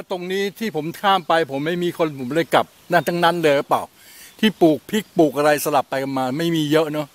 ตรงนี้ที่ผมข้ามไปผมไม่มีคนผมเลยกลับนั่นทั้งนั้นเลยหรือเปล่าที่ปลูกพริกปลูกอะไรสลับไปกันมาไม่มีเยอะเนาะ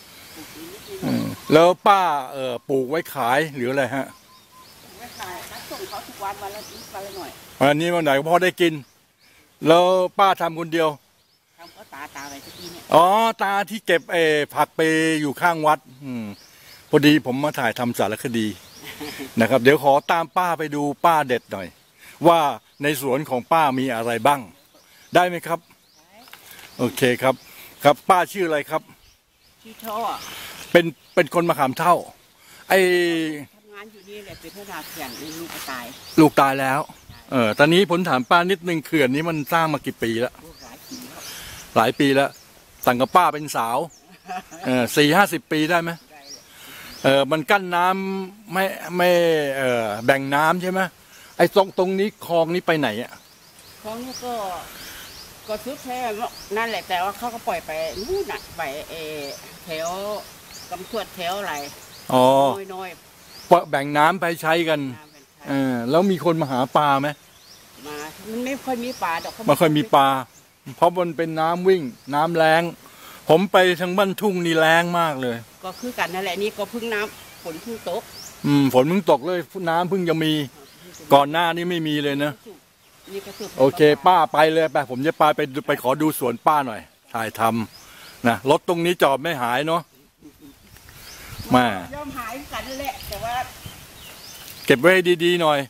แล้วป้าปลูกไว้ขายหรืออะไรฮะไว้ขายนักส่งเขาทุกวันวันละนิดวันละหน่อยวันนี้วันไหนพอได้กินแล้วป้าทำคนเดียวทำก็ตาไปสักทีเนี่ยอ๋อตาที่เก็บผักไปอยู่ข้างวัดพอดีผมมาถ่ายทำสารคดีนะครับเดี๋ยวขอตามป้าไปดูป้าเด็ดหน่อยว่าในสวนของป้ามีอะไรบ้างได้ไหมครับโอเคครับครับป้าชื่ออะไรครับชื่อท่อเป็นคนมะขามเท่าทำงานอยู่นี่แหละเป็นหัวหน้าเขื่อนลูกตายแล้วตอนนี้ผมถามป้านิดนึงเขื่อนนี้มันสร้างมากี่ปีแล้วหลายปีแล้วตั้งกับป้าเป็นสาว40-50 ปีได้ไหมมันกั้นน้ำไม่แบ่งน้ำใช่ไหมไอ้ตรงนี้คลองนี้ไปไหนอ่ะคลองนี้ก็ซื้อแค่นั่นแหละแต่ว่าเขาก็ปล่อยไปนู่นน่ะไปแถวกำขวดแถวอะไรน้อยแบ่งน้ำไปใช้กันแล้วมีคนมาหาปลาไหมมามันไม่ค่อยมีปลาดอกไม่ค่อยมีปลาเพราะมันเป็นน้ำวิ่งน้ำแรงผมไปทางบ้านทุ่งนี่แรงมากเลยก็คือกันนั่นแหละนี่ก็พึ่งน้ำฝนพึ่งตกฝนเพิ่งตกเลยน้ำเพิ่งจะมีก่อนหน้านี้ไม่มีเลยนะโอเคป้าไปเลยไปผมจะไปขอดูสวนป้าหน่อยถ่ายทำนะรถตรงนี้จอดไม่หายเนาะมายอมหายกันนั่นแหละแต่ว่าเก็บไว้ดีๆหน่อย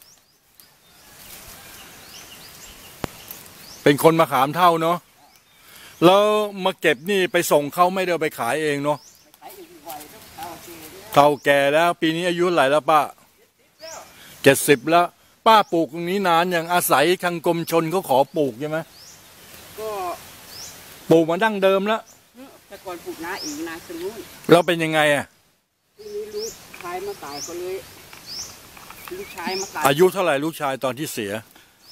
เป็นคนมาขามเท่าเนาะแล้วมาเก็บนี่ไปส่งเขาไม่ได้ไปขายเองเนาะเท่าแก่แล้วปีนี้อายุเท่าไหร่แล้วป้า70แล้วป้าปลูกตรงนี้นานอย่างอาศัยทางกรมชนเขาขอปลูกใช่ไหมก็ปลูกมาดั้งเดิมแล้วแต่ก่อนปลูกนาอีกนาสมุนแล้วเป็นยังไงอ่ะทีนี้ลูกชายมาตายก็เลยลูกชายมาตายอายุเท่าไหร่ลูกชายตอนที่เสีย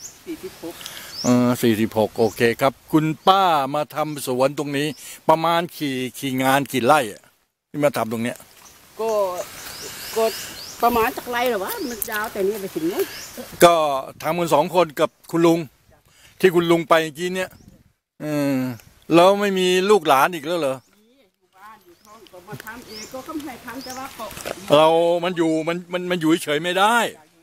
46โอเคครับคุณป้ามาทำสวนตรงนี้ประมาณกี่งานกี่ไร่ที่มาทำตรงเนี้ยก็ประมาณจากไรหรอวะมันยาวแต่นี่ไปถึงนู้นก็ทำกัน2 คนกับคุณลุงที่คุณลุงไปเมื่อกี้เนี้ยแล้วไม่มีลูกหลานอีกแล้วเหรออยู่บ้านอยู่ท้องก็มาทำเองก็ไม่ให้ทำแต่ว่ามันอยู่เฉยไม่ได้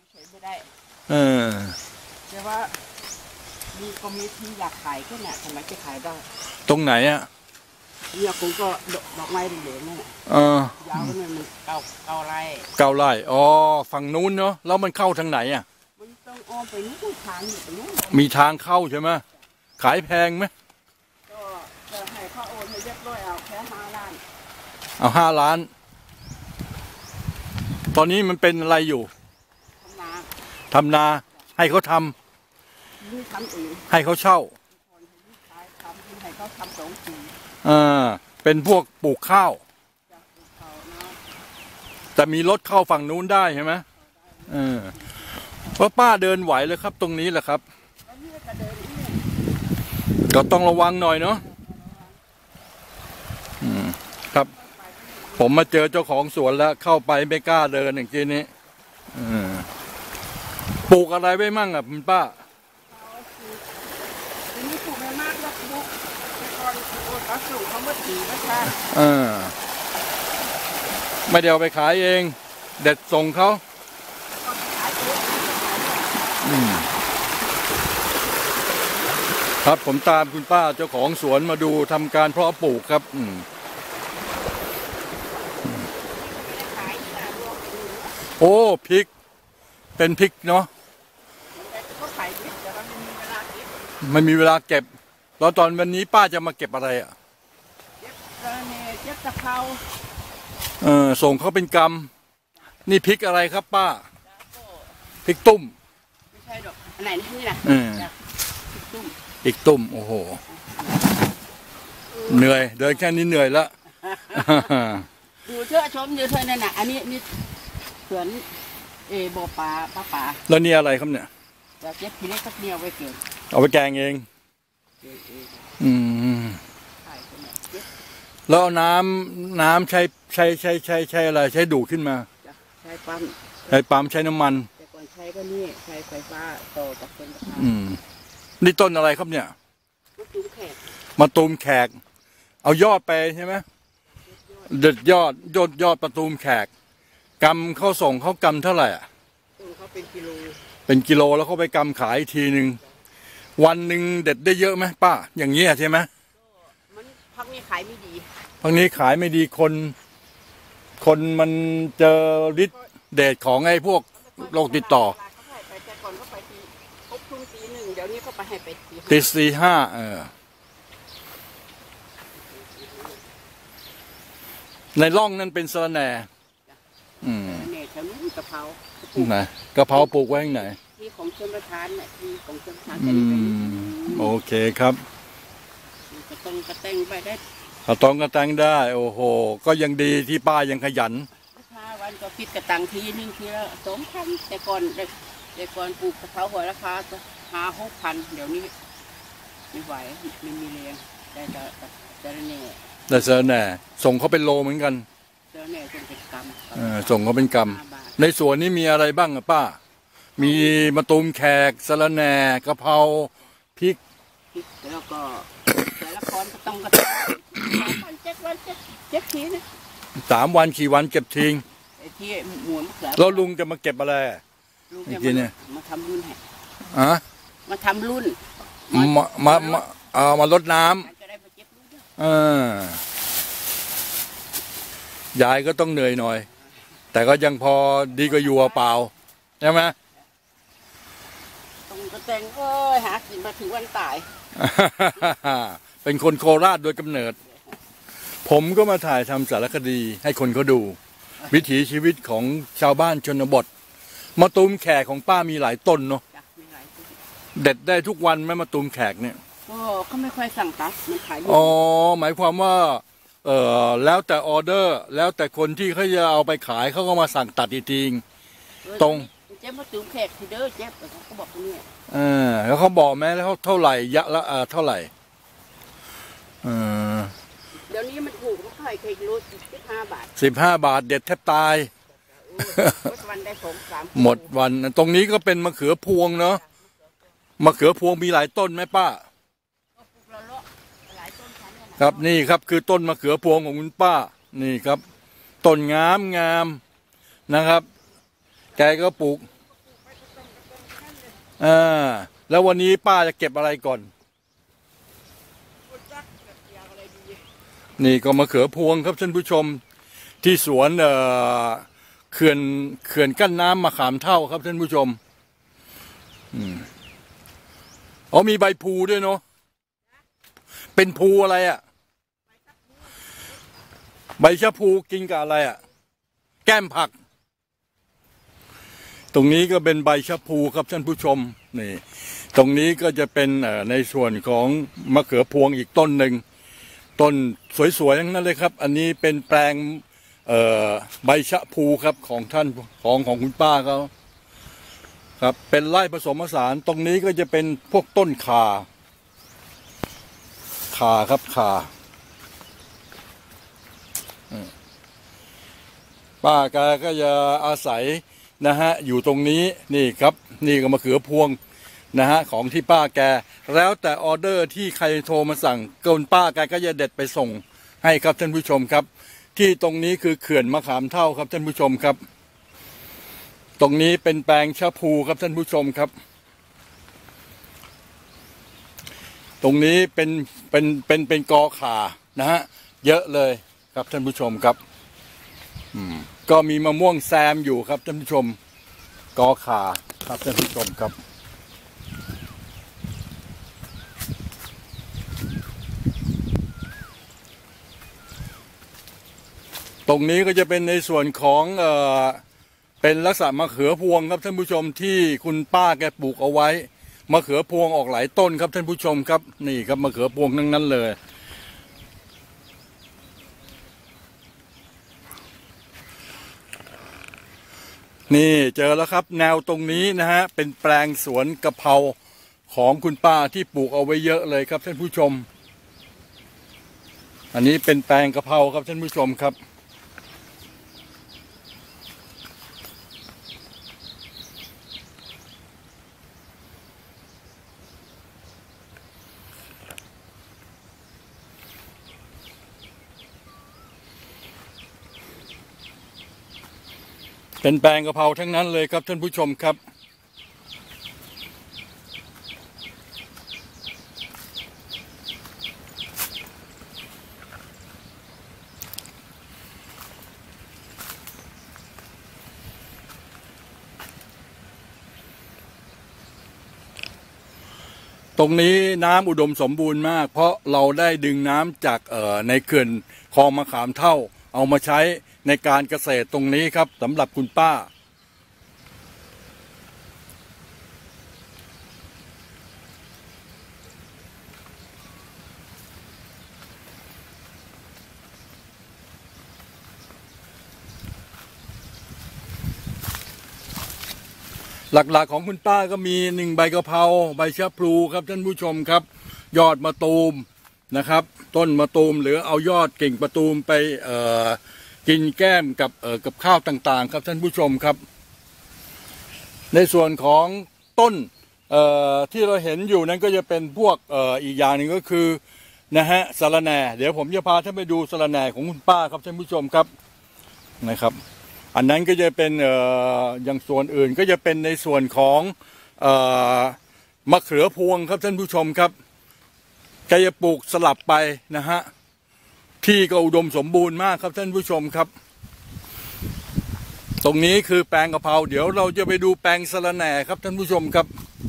แต่ว่ามีก็มีที่อยากขายก็เนี่ยทำไมจะขายได้ตรงไหนอ่ะเนี่ยผมก็ดอกไม้เหลืองๆนี่แหละยาวเนี่ยมันเก้าไร่อ๋อฝั่งนู้นเนาะแล้วมันเข้าทางไหนอ่ะมันต้องอ้อมไปนู้นทางอยู่ตรงนู้นมีทางเข้าใช่ไหมขายแพงไหมก็จะให้เขาโอนให้เรียบร้อยเอาแค่5 ล้านเอา5 ล้านตอนนี้มันเป็นอะไรอยู่ทำนาให้เขาทำให้เขาเช่าให้เขาทำ2 ปีเป็นพวกปลูกข้าวแต่มีรถเข้าฝั่งนู้นได้ใช่ไหมเพราะป้าเดินไหวเลยครับตรงนี้แหละครับก็ต้องระวังหน่อยเนาะครับผมมาเจอเจ้าของสวนแล้วเข้าไปไม่กล้าเดินอย่างนี้ปลูกอะไรไว้มั่งอ่ะคุณป้าทีนี้ปลูกไม่มากแล้วปลูกแต่ก่อนเขาสูงเขาเมื่อปีนะคะไม่เดี๋ยวไปขายเองเด็ดส่งเขาครับผมตามคุณป้าเจ้าของสวนมาดูทำการเพาะปลูกครับโอ้พริกเป็นพริกเนาะไม่มีเวลาเก็บแล้วตอนวันนี้ป้าจะมาเก็บอะไรอ่ะเก็บตะเภาส่งเขาเป็นกำนี่พริกอะไรครับป้าพริกตุ้มไม่ใช่ดอกอะไรนี่นะพริกตุ้มโอ้โหเหนื่อยเดินแค่นี้เหนื่อยแล้วดูเถอะชมดูเถอะนั่นน่ะอันนี้สวนบ่อปลาป่าแล้วนี่อะไรครับเนี่ยจะเก็บทีเล็กสักเดียวไว้เก็บเอาไปแกงเองแล้วน้ำใช้อะไรใช้ดูดขึ้นมาใช้ปั๊มใช้น้ำมันแต่ก่อนใช้ก็ก็นี่ไฟฟ้าต่อจากชนประทานนี่ต้นอะไรครับเนี่ยมะตูมแขกมะตูมแขก เอายอดไปใช่ไหมเด็ดยอดมะตูมแขกกำเขาส่งเขากำเท่าไหร่อ่ะต้นเขาเป็นกิโลเป็นกิโลแล้วเขาไปกำขายทีหนึ่งวันหนึ่งเด็ดได้เยอะไหมป้าอย่างเงี้ยใช่ไหมมันพักนี้ขายไม่ดีพักนี้ขายไม่ดีคนมันเจอฤทธิ์เดชของไอ้พวกโรคติดต่อแต่ก่อนเขาไปทีครบทุ่มตีหนึ่งเดี๋ยวนี้เขาไปให้ไปทีตีสี่ห้าในร่องนั้นเป็นสะระแหน่เนี่ยแถวนู้นกะเพราไหนกะเพราปลูกไว้ข้างไหนที่ของชนประทานเนี่ยที่ของชนประทานโอเคครับกระตงกระเตงไปได้เอาตองกระตังได้ โอ้โหก็ยังดีที่ป้ายังขยัน 5 วันก็คิดกระตังทีนึงทีละ2,000แต่ก่อนปลูกกะเพราหัวราคา5-6,000เดี๋ยวนี้ไม่ไหวไม่มีแรงได้แต่เนี่ยแต่สะระแหน่ส่งเขาเป็นโลเหมือนกันเจอเนี่ยจนเป็นกรรมส่งเขาเป็นกำในสวนนี้มีอะไรบ้างอะป้า มีมะตูมแขกสะระแหน่กะเพราพริกแล้วก็แต่ละครก็ต้องกระทำวัน7 ทีนะ 3 วัน4 วันเก็บทิ้งไอ้ที่หมุนเสือแล้วลุงจะมาเก็บอะไรลุงอีกจะทีเนี่ยมาทำรุ่นให้อะมาทำรุ่นมารดน้ำจะได้มาเจ็บรุ่นด้วยยายก็ต้องเหนื่อยหน่อย แต่ก็ยังพอดีกว่าอยู่เปล่าใช่ไหมตรงกระแตงหากินมาถึงวันตายเป็นคนโคราชโดยกำเนิด ผมก็มาถ่ายทำสารคดีให้คนเขาดู วิถีชีวิตของชาวบ้านชนบทมะตูมแขกของป้ามีหลายต้นเนาะจ้ะมีหลายตัวเด็ดได้ทุกวันไหมมะตูมแขกเนี่ยก็เขาไม่ค่อยสั่งตัดมันขายอ๋อหมายความว่าแล้วแต่ออเดอร์ แล้วแต่คนที่เขาจะเอาไปขายเขาก็มาสั่งตัดอีกทีตรงเจ๊มาถึงแขกทีเด้อเจ๊เขาก็บอกเนี่ยแล้วเขาบอกไหมแล้วเขาเท่าไหร่ยะละเท่าไหร่เดี๋ยวนี้มันถูกเขาขายเคยลด15 บาท 15 บาทเด็ดแทบตายวันได้2-3 หมดวันตรงนี้ก็เป็นมะเขือพวงเนาะมะเขือพวงมีหลายต้นไหมป้าหลายต้นชั้นเนี่ยครับนี่ครับคือต้นมะเขือพวงของคุณป้านี่ครับต้นงามนะครับ แกก็ปลูกแล้ววันนี้ป้าจะเก็บอะไรก่อน นี่ก็มะเขือพวงครับท่านผู้ชมที่สวนเขื่อนกั้นน้ำมะขามเท่าครับท่านผู้ชมมีใบพลูด้วยเนาะเป็นพลูอะไรใบชะพลูกินกับอะไรแก้มผัก ตรงนี้ก็เป็นใบชะพลูครับท่านผู้ชมนี่ตรงนี้ก็จะเป็นในส่วนของมะเขือพวงอีกต้นหนึ่งต้นสวยๆทั้งนั้นเลยครับอันนี้เป็นแปลงใบชะพลูครับของท่านของคุณป้าเขาครับเป็นไร่ผสมผสานตรงนี้ก็จะเป็นพวกต้นข่าครับข่าป้าแกก็จะอาศัยนะฮะอยู่ตรงนี้นี่ครับนี่ก็มะเขือพวงนะฮะของที่ป้าแกแล้วแต่ออเดอร์ที่ใครโทรมาสั่งคนป้าแกก็จะเด็ดไปส่งให้ครับท่านผู้ชมครับที่ตรงนี้คือเขื่อนมะขามเท่าครับท่านผู้ชมครับตรงนี้เป็นแปลงชะพลูครับท่านผู้ชมครับตรงนี้เป็นกอข่านะฮะเยอะเลยครับท่านผู้ชมครับก็มีมะม่วงแซมอยู่ครับท่านผู้ชมกอข่าครับท่านผู้ชมครับตรงนี้ก็จะเป็นในส่วนของเป็นลักษณะมะเขือพวงครับท่านผู้ชมที่คุณป้าแกปลูกเอาไว้มะเขือพวงออกหลายต้นครับท่านผู้ชมครับนี่ครับมะเขือพวงทั้งนั้นเลยนี่เจอแล้วครับแนวตรงนี้นะฮะเป็นแปลงสวนกะเพราของคุณป้าที่ปลูกเอาไว้เยอะเลยครับท่านผู้ชมอันนี้เป็นแปลงกะเพราครับท่านผู้ชมครับเป็นแปลงกะเพราทั้งนั้นเลยครับท่านผู้ชมครับตรงนี้น้ำอุดมสมบูรณ์มากเพราะเราได้ดึงน้ำจากในเขื่อนคลองมะขามเท่าเอามาใช้ในการเกษตรตรงนี้ครับสำหรับคุณป้าหลักๆของคุณป้าก็มี1ใบกะเพราใบชะพลูครับท่านผู้ชมครับยอดมะตูมนะครับต้นมะตูมหรือเอายอดกิ่งมะตูมไปกินแก้มกับข้าวต่างๆครับท่านผู้ชมครับในส่วนของต้นที่เราเห็นอยู่นั้นก็จะเป็นพวกอีกอย่างหนึ่งก็คือนะฮะสะระแหน่เดี๋ยวผมจะพาท่านไปดูสะระแหน่ของคุณป้าครับท่านผู้ชมครับนะครับอันนั้นก็จะเป็นอย่างส่วนอื่นก็จะเป็นในส่วนของมะเขือพวงครับท่านผู้ชมครับแกจะปลูกสลับไปนะฮะที่ก็อุดมสมบูรณ์มากครับท่านผู้ชมครับตรงนี้คือแปลงกะเพราเดี๋ยวเราจะไปดูแปลงสะระแหน่ครับท่านผู้ชมครับ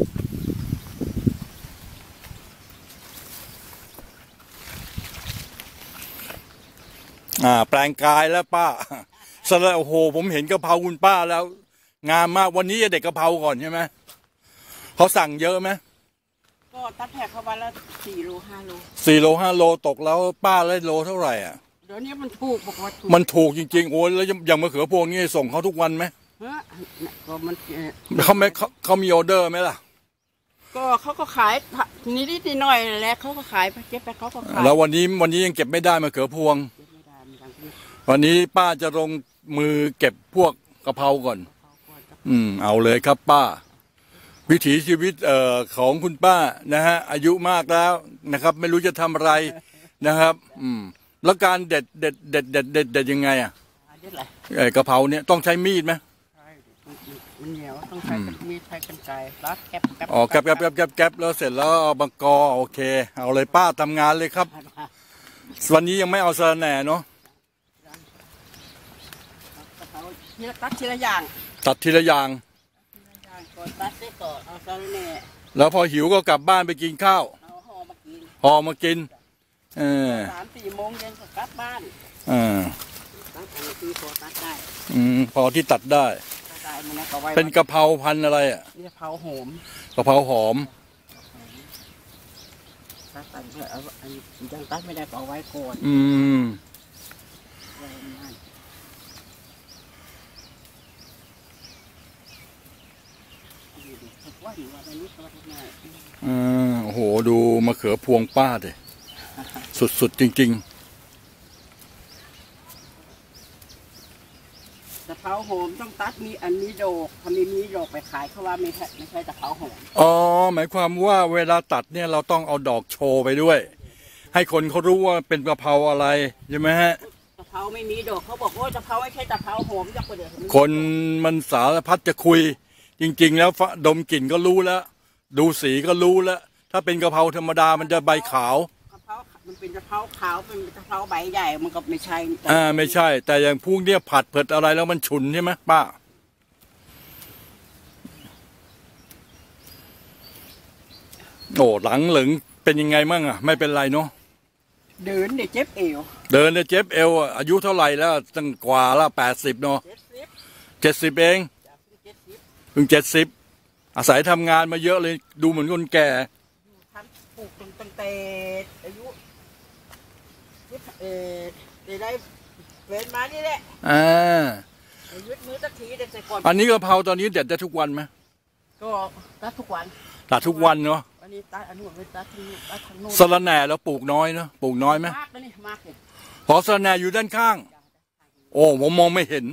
แปลงกายแล้วป้าสะระโอ้โหผมเห็นกะเพราคุณป้าแล้วงามมากวันนี้จะเด็ดกะเพราก่อนใช่ไหมเขาสั่งเยอะไหมก็ตัดแผกเข้าไปแล้ว4 โล 5 โล 4 โล 5 โลตกแล้วป้าได้โลเท่าไหร่อ่ะเดี๋ยวนี้มันถูกบอกว่าถูกมันถูกจริงๆโอ้ยแล้วอย่างมะเขือพวงนี่ส่งเขาทุกวันไหมก็มันเขามีออเดอร์ไหมล่ะก็เขาก็ขายนิดหน่อยแหละเขาก็ขายเก็บไปเขาก็ขายแล้ววันนี้ยังเก็บไม่ได้มะเขือพวงวันนี้ป้าจะลงมือเก็บพวกกะเพราก่อนเอาเลยครับป้าวิถีชีวิตของคุณป้านะฮะอายุมากแล้วนะครับไม่รู้จะทำอะไรนะครับแล้วการเด็ดยังไงอ่ะกะเพราเนี่ยต้องใช้มีดไหมมันเหนียวต้องใช้มีดใช้กรรไกรรัดแก๊บแก๊บแล้วเสร็จแล้วเอาบังกอโอเคเอาเลยป้าทำงานเลยครับวันนี้ยังไม่เอาสะระแหน่เนาะตัดทีละอย่างตัดทีละอย่างก่อนตัดได้ก่อนเอาสะระแหน่แล้วพอหิวก็กลับบ้านไปกินข้าวเอาห่อมากิน 3-4 โมงเย็นก็กลับบ้านตัดอันนี้พอตัดได้พอที่ตัดได้เป็นกะเพราพันธุ์อะไรอ่ะกะเพราหอมกะเพราหอมตัดเพื่อเอาอันยังตัดไม่ได้ก็เอาไว้ก่อนโอ้โหดูมะเขือพวงป้าดิสุดๆจริงๆกะเพราหอมต้องตัดมีอันนี้ดอกทำมีดอกไปขายเขาว่าไม่ใช่กะเพราหอมหมายความว่าเวลาตัดเนี่ยเราต้องเอาดอกโชว์ไปด้วยให้คนเขารู้ว่าเป็นกะเพราอะไรใช่ไหมฮะกะเพราไม่มีดอกเขาบอกว่ากะเพราไม่ใช่กะเพราหอมจักประเดี๋ยวคนมันสารพัดจะคุยจริงๆแล้วดมกลิ่นก็รู้แล้วดูสีก็รู้แล้วถ้าเป็นกะเพราธรรมดามันจะใบขาวกะเพรามันเป็นกะเพราขาวเป็นกะเพราใบใหญ่มันก็ไม่ใช่ไม่ใช่แต่อย่างพวกเนี้ยผัดเผ็ดอะไรแล้วมันฉุนใช่ไหมป้าโอ้หลังเหลืองเป็นยังไงมั่งอ่ะไม่เป็นไรเนาะเดินเนี่ยเจ็บเอวอายุเท่าไหร่แล้วตั้งกว่าละ80เนาะ70เองเพิ่ง70อาศัยทำงานมาเยอะเลยดูเหมือนคนแก่ปลูกตั้งแต่อายุได้เว้นมานี่แหละยึดมือตะทีเด็ดก่อนอันนี้กะเพราตอนนี้เด็ดได้ทุกวันไหมก็ตัดทุกวันเนาะอันนี้ตัดอันนู้นไปตัดทางโน้นสะระแหน่แล้วปลูกน้อยเนาะปลูกน้อยไหมมากเลยมากเลยพอสะระแหน่อยู่ด้านข้างโอ้ผมมองไม่เห็น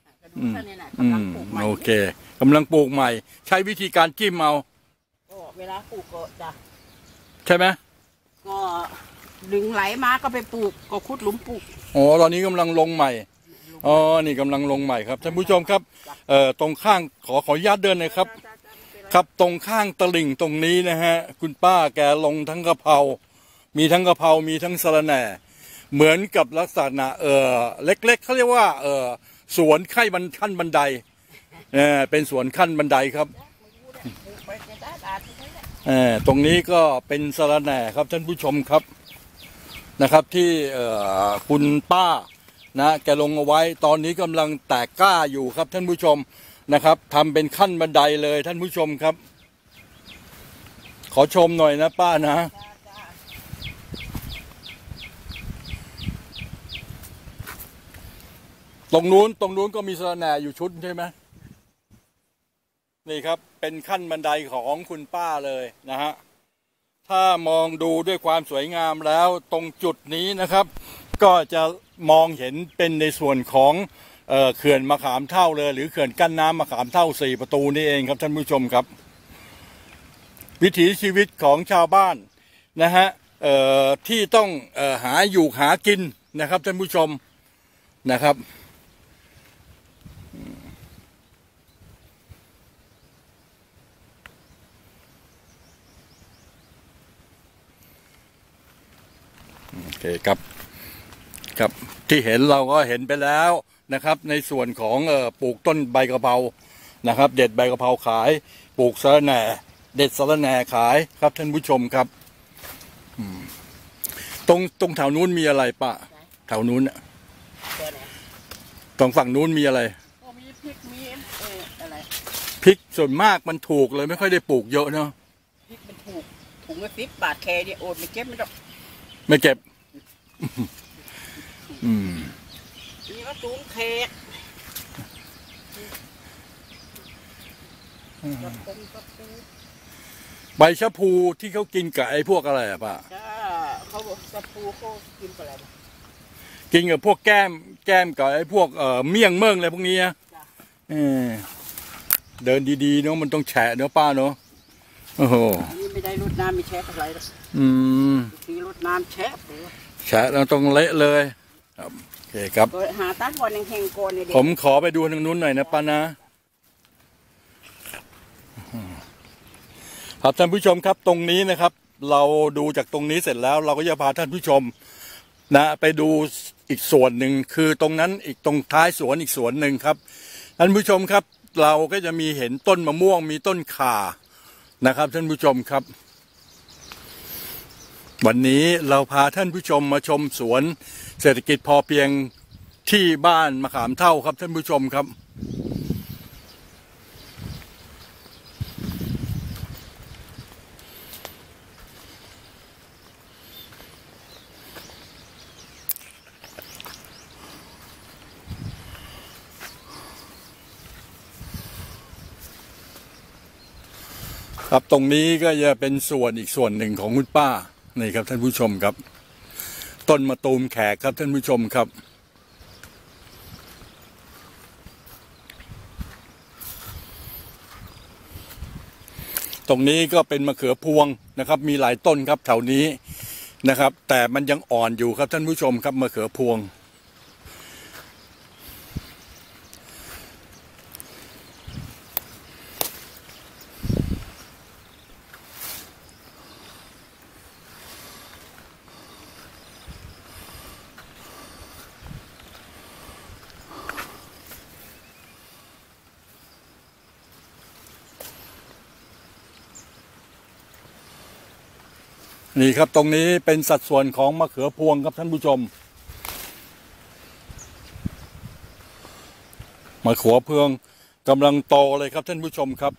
โอเคกำลังปลูกใหม่ใช้วิธีการจิ้มเอาเวลาปลูกก็จะใช่ไหมก็ดึงไหลมาก็ไปปลูกก็ขุดหลุมปลูกตอนนี้กำลังลงใหม่อ๋อนี่กำลังลงใหม่ครับท่านผู้ชมครับตรงข้างขออนุญาตเดินหน่อยครับ ครับตรงข้างตลิ่งตรงนี้นะฮะคุณป้าแกลงทั้งกะเพรามีทั้งกะเพรามีทั้งสะระแหน่เหมือนกับลักษณะเล็กๆเขาเรียกว่าสวนขั้นบันไดเป็นสวนขั้นบันไดครับตรงนี้ก็เป็นสะระแหน่ครับท่านผู้ชมครับนะครับที่คุณป้านะแกลงเอาไว้ตอนนี้กำลังแตกก้าอยู่ครับท่านผู้ชมนะครับทำเป็นขั้นบันไดเลยท่านผู้ชมครับขอชมหน่อยนะป้านะตรงนู้นก็มีสะระแหน่อยู่ชุดใช่ไหมนี่ครับเป็นขั้นบันไดของคุณป้าเลยนะฮะถ้ามองดูด้วยความสวยงามแล้วตรงจุดนี้นะครับก็จะมองเห็นเป็นในส่วนของเขื่อนมะขามเท่าเลยหรือเขื่อนกั้นน้ำมะขามเท่า4ประตูนี่เองครับท่านผู้ชมครับวิถีชีวิตของชาวบ้านนะฮะที่ต้องหาอยู่หากินนะครับท่านผู้ชมนะครับโอเคครับครับที่เห็นเราก็เห็นไปแล้วนะครับในส่วนของปลูกต้นใบกะเพรานะครับเด็ดใบกะเพราขายปลูกสะระแหน่เด็ดสะระแหน่ขายครับท่านผู้ชมครับตรงแถวนู้นมีอะไรปะแถวนู้นตรงฝั่งนู้นมีอะไรมีพริกมีอะไรพริกส่วนมากมันถูกเลยไม่ค่อยได้ปลูกเยอะเนาะพริกมันถูกถุงละ10 บาทแค่เนี่ยโอดไม่เก็บไม่ต้องไม่เก็บนี่ก็สูงแขกใบชะพูที่เขากินกับไอ้พวกอะไรอะป้าเขาบอกชะพูเขากินกับอะไรกินกับพวกแก้มกับไอ้พวกเมี่ยงเมืองอะไรพวกนี้นะเดินดีๆเนาะมันต้องแฉะเนาะป้าเนาะโอ้โหนี่ไม่ได้รดน้ำไม่แฉะอะไรหรอกทีรดน้ำแฉะเราต้องเละเลยครับโอเคครับหาตั้งก่อนแห่งๆก่อนผมขอไปดูทางนู้นหน่อยนะป้านะครับท่านผู้ชมครับตรงนี้นะครับเราดูจากตรงนี้เสร็จแล้วเราก็จะพาท่านผู้ชมนะไปดูอีกส่วนหนึ่งคือตรงนั้นอีกตรงท้ายสวนอีกสวนหนึ่งครับท่านผู้ชมครับเราก็จะมีเห็นต้นมะม่วงมีต้นข่านะครับท่านผู้ชมครับวันนี้เราพาท่านผู้ชมมาชมสวนเศรษฐกิจพอเพียงที่บ้านมะขามเท่าครับท่านผู้ชมครับครับตรงนี้ก็จะเป็นส่วนอีกส่วนหนึ่งของคุณป้านี่ครับท่านผู้ชมครับต้นมะตูมแขกครับท่านผู้ชมครับตรงนี้ก็เป็นมะเขือพวงนะครับมีหลายต้นครับแถวนี้นะครับแต่มันยังอ่อนอยู่ครับท่านผู้ชมครับมะเขือพวงนี่ครับตรงนี้เป็นสัดส่วนของมะเขือพวงครับท่านผู้ชมมะเขือพวงกำลังโตเลยครับท่านผู้ชมครับ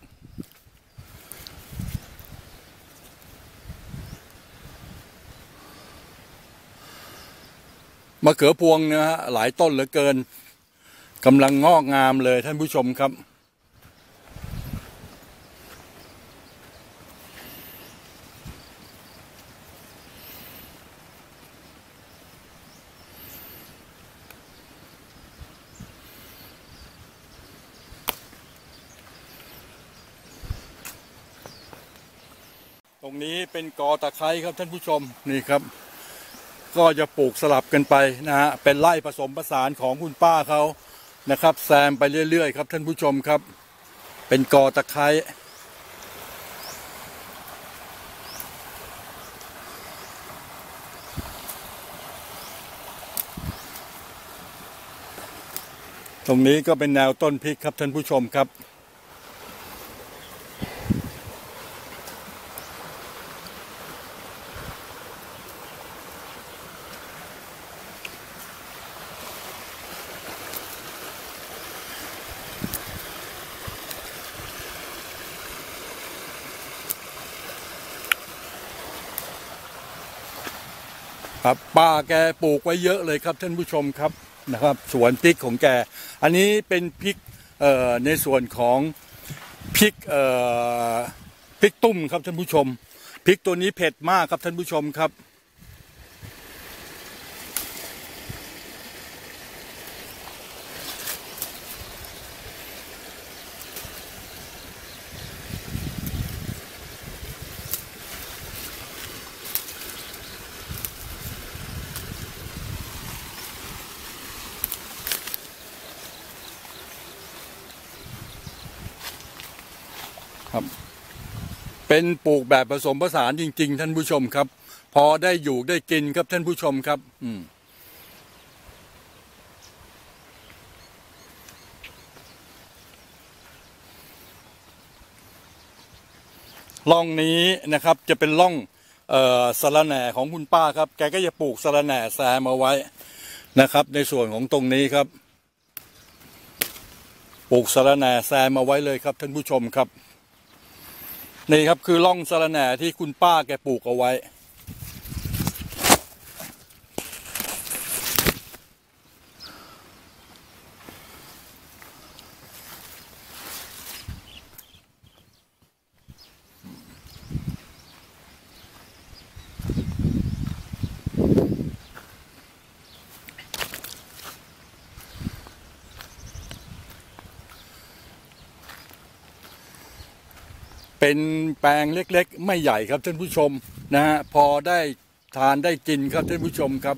มะเขือพวงนะฮะหลายต้นเหลือเกินกำลังงอกงามเลยท่านผู้ชมครับตรงนี้เป็นกอตะไคร้ครับท่านผู้ชมนี่ครับก็จะปลูกสลับกันไปนะฮะเป็นไร่ผสมผสานของคุณป้าเขานะครับแซมไปเรื่อยๆครับท่านผู้ชมครับเป็นกอตะไคร้ตรงนี้ก็เป็นแนวต้นพริกครับท่านผู้ชมครับครับป้าแกปลูกไว้เยอะเลยครับท่านผู้ชมครับนะครับสวนพริกของแกอันนี้เป็นพริกในส่วนของพริกพริกตุ้มครับท่านผู้ชมพริกตัวนี้เผ็ดมากครับท่านผู้ชมครับครับเป็นปลูกแบบผสมผสานจริงๆท่านผู้ชมครับพอได้อยู่ได้กินครับท่านผู้ชมครับร่องนี้นะครับจะเป็นร่องสะระแหน่ของคุณป้าครับแกก็จะปลูกสะระแหน่แซมเอาไว้นะครับในส่วนของตรงนี้ครับปลูกสะระแหน่แซมเอาไว้เลยครับท่านผู้ชมครับนี่ครับคือร่องสะระแหน่ที่คุณป้าแกปลูกเอาไว้เป็นแปลงเล็กๆไม่ใหญ่ครับท่านผู้ชมนะฮะพอได้ทานได้กินครับท่านผู้ชมครับ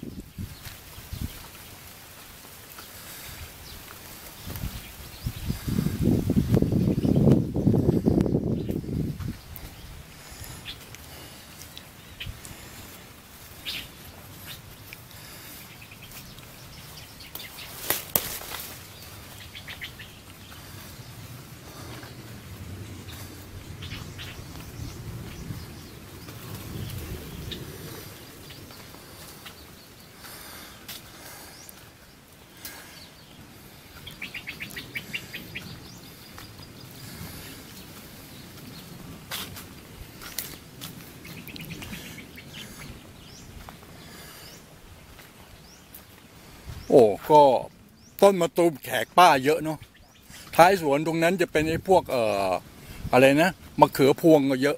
โอ้ก็ต้นมะตูมแขกป้าเยอะเนาะท้ายสวนตรงนั้นจะเป็นไอ้พวกอะไรนะมะเขือพวงก็เยอะ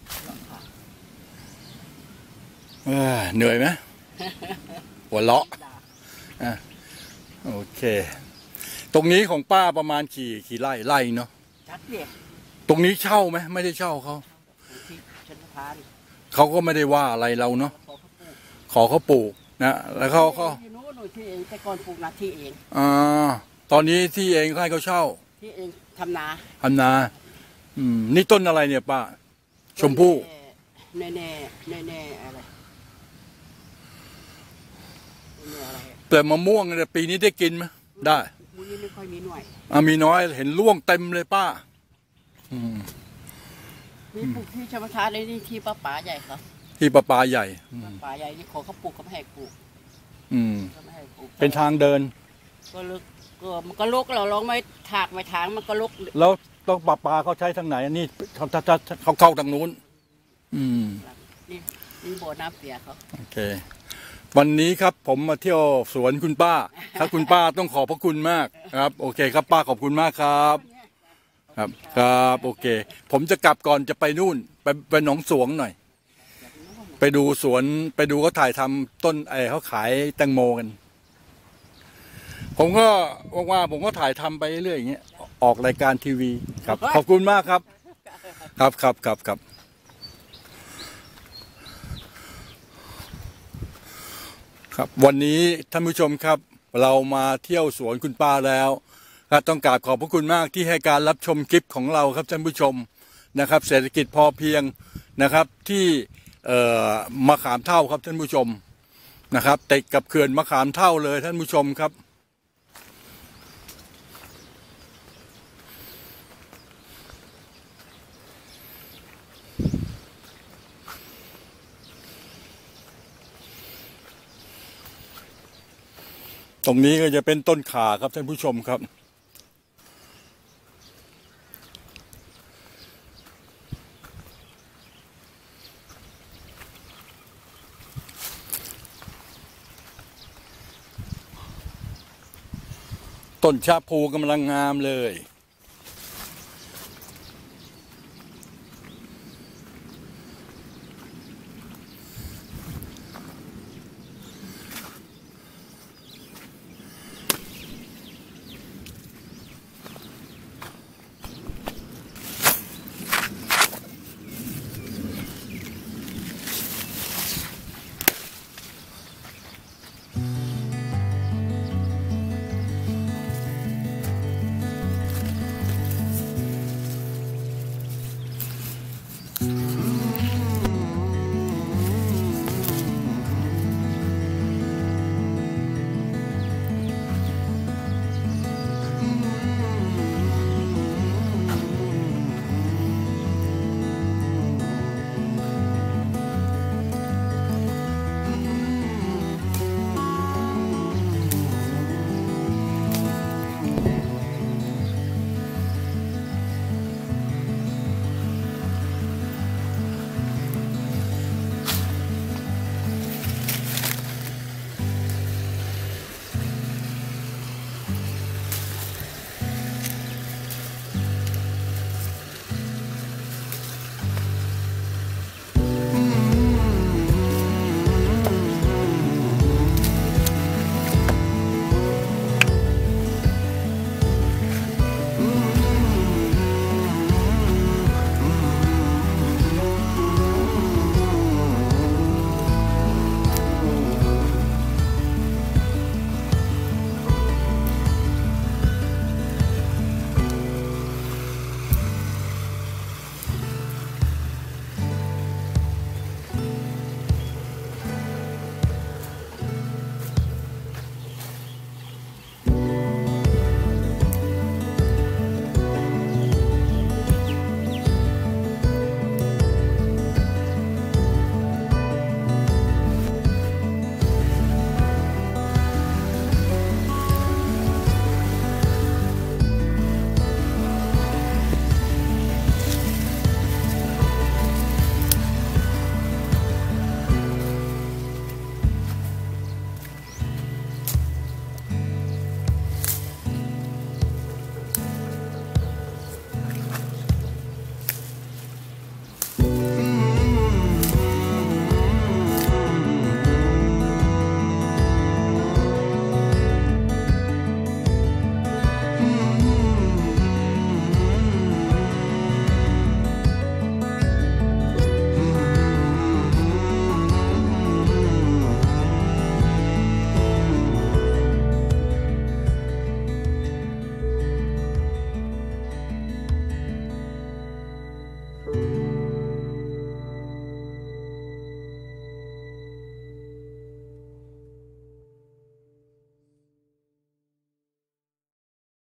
เหนื่อยไหมหัวเราะโอเคตรงนี้ของป้าประมาณกี่ไร่เนาะตรงนี้เช่าไหมไม่ได้เช่าเขาก็ไม่ได้ว่าอะไรเราเนาะขอเขาปลูกนะแล้วเขาที่เองแต่ก่อนปลูกนาที่เองตอนนี้ที่เองให้เขาเช่าที่เองทำนานี่ต้นอะไรเนี่ยป้าชมพู่แน่อะไรแต่มะม่วงเนี่ยปีนี้ได้กินไหมได้ปีนี้ไม่ค่อยมีหน่วยมีน้อยเห็นร่วงเต็มเลยป้านี่ปลูกที่ชมทานเลยนี่ที่ป่าใหญ่ครับที่ป่าใหญ่ป่าใหญ่นี่เขาปลูกก็ไม่ให้ปลูกเป็นทางเดินก็ลึกมันก็ลุกเราลองไม่ถากไม่ถางมันก็ลุกแล้วต้องปลาเขาใช้ทางไหนอันนี้เขาเข้าทางนู้นนี่บ่อน้ำเปียกเขาโอเควันนี้ครับผมมาเที่ยวสวนคุณป้าครับคุณป้าต้องขอบพระคุณมากครับโอเคครับป้าขอบคุณมากครับครับโอเคผมจะกลับก่อนจะไปนู่นไปหนองสวงหน่อยไปดูสวนไปดูเขาถ่ายทำต้นเขาขายแตงโมกันผมก็ว่างๆผมก็ถ่ายทำไปเรื่อยอย่างเงี้ยออกรายการทีวีครับขอบคุณมากครับครับครับวันนี้ท่านผู้ชมครับเรามาเที่ยวสวนคุณป้าแล้วครับต้องกราบขอบพระคุณมากที่ให้การรับชมคลิปของเราครับท่านผู้ชมนะครับเศรษฐกิจพอเพียงนะครับที่มะขามเท่าครับท่านผู้ชมนะครับติดกับเขื่อนมะขามเท่าเลยท่านผู้ชมครับตรงนี้ก็จะเป็นต้นข่าครับท่านผู้ชมครับต้นชะพูกำลังงามเลย